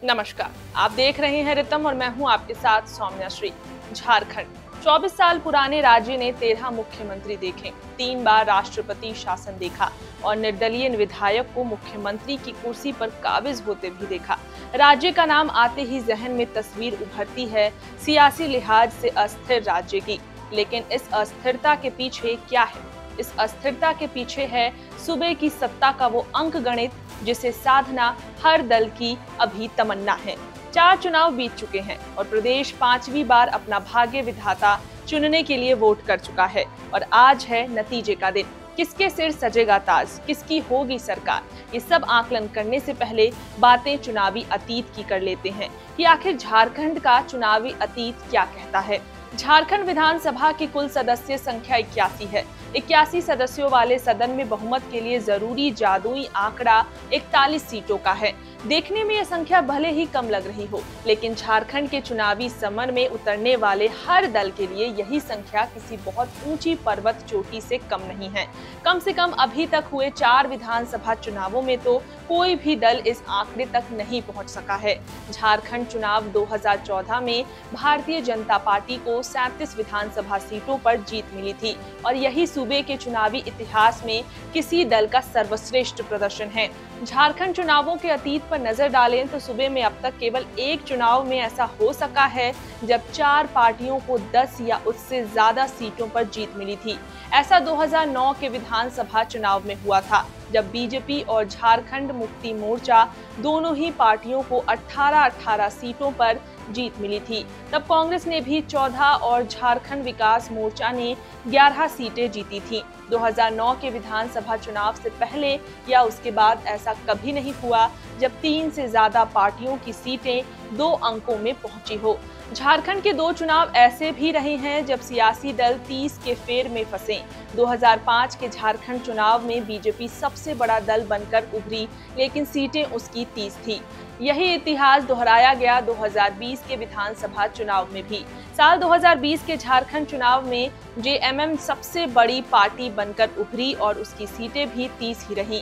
नमस्कार, आप देख रहे हैं रितम और मैं हूं आपके साथ सौम्या श्री। झारखंड 24 साल पुराने राज्य ने 13 मुख्यमंत्री देखे, 3 बार राष्ट्रपति शासन देखा और निर्दलीय विधायक को मुख्यमंत्री की कुर्सी पर काबिज होते भी देखा। राज्य का नाम आते ही जहन में तस्वीर उभरती है सियासी लिहाज से अस्थिर राज्य की। लेकिन इस अस्थिरता के पीछे क्या है? इस अस्थिरता के पीछे है सूबे की सत्ता का वो अंक गणित जिसे साधना हर दल की अभी तमन्ना है। 4 चुनाव बीत चुके हैं और प्रदेश 5वीं बार अपना भाग्य विधाता चुनने के लिए वोट कर चुका है और आज है नतीजे का दिन। किसके सिर सजेगा ताज, किसकी होगी सरकार, ये सब आकलन करने से पहले बातें चुनावी अतीत की कर लेते हैं कि आखिर झारखंड का चुनावी अतीत क्या कहता है। झारखंड विधानसभा की कुल सदस्य संख्या 81 है। 81 सदस्यों वाले सदन में बहुमत के लिए जरूरी जादुई आंकड़ा 41 सीटों का है। देखने में यह संख्या भले ही कम लग रही हो, लेकिन झारखंड के चुनावी समर में उतरने वाले हर दल के लिए यही संख्या किसी बहुत ऊंची पर्वत चोटी से कम नहीं है। कम से कम अभी तक हुए 4 विधानसभा चुनावों में तो कोई भी दल इस आंकड़े तक नहीं पहुंच सका है। झारखंड चुनाव 2014 में भारतीय जनता पार्टी को 37 विधानसभा सीटों पर जीत मिली थी और यही सूबे के चुनावी इतिहास में किसी दल का सर्वश्रेष्ठ प्रदर्शन है। झारखंड चुनावों के अतीत पर नजर डालें तो सूबे में अब तक केवल एक चुनाव में ऐसा हो सका है जब 4 पार्टियों को 10 या उससे ज्यादा सीटों पर जीत मिली थी। ऐसा 2009 के विधानसभा चुनाव में हुआ था जब बीजेपी और झारखंड मुक्ति मोर्चा दोनों ही पार्टियों को 18-18 सीटों पर जीत मिली थी। तब कांग्रेस ने भी 14 और झारखंड विकास मोर्चा ने 11 सीटें जीती थी। 2009 के विधानसभा चुनाव से पहले या उसके बाद ऐसा कभी नहीं हुआ जब 3 से ज्यादा पार्टियों की सीटें 2 अंकों में पहुंची हो। झारखंड के 2 चुनाव ऐसे भी रहे हैं जब सियासी दल 30 के फेर में फंसे। 2005 के झारखंड चुनाव में बीजेपी सबसे बड़ा दल बनकर उभरी, लेकिन सीटें उसकी 30 थी। यही इतिहास दोहराया गया 2020 के विधानसभा चुनाव में भी। साल 2020 के झारखंड चुनाव में जेएमएम सबसे बड़ी पार्टी बनकर उभरी और उसकी सीटें भी 30 ही रहीं।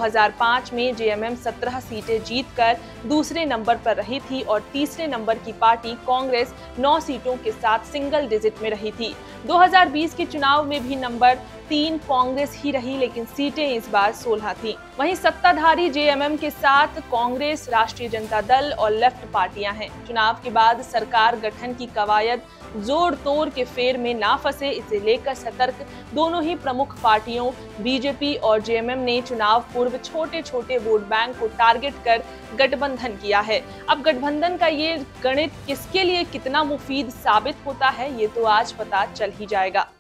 2005 में जेएमएम 17 सीटें जीतकर दूसरे नंबर पर रही थी और तीसरे नंबर की पार्टी कांग्रेस 9 सीटों के साथ सिंगल डिजिट में रही थी। 2020 के चुनाव में भी नंबर 3 कांग्रेस ही रही, लेकिन सीटें इस बार 16 थी। वहीं सत्ताधारी जेएमएम के साथ कांग्रेस, राष्ट्रीय जनता दल और लेफ्ट पार्टियां हैं। चुनाव के बाद सरकार गठन की कवायद जोड़ तोड़ के फेर में ना फंसे, इसे लेकर सतर्क दोनों ही प्रमुख पार्टियों बीजेपी और जेएमएम ने चुनाव पूर्व छोटे छोटे वोट बैंक को टारगेट कर गठबंधन किया है। अब गठबंधन का ये गणित किसके लिए कितना मुफीद साबित होता है, ये तो आज पता चल ही जाएगा।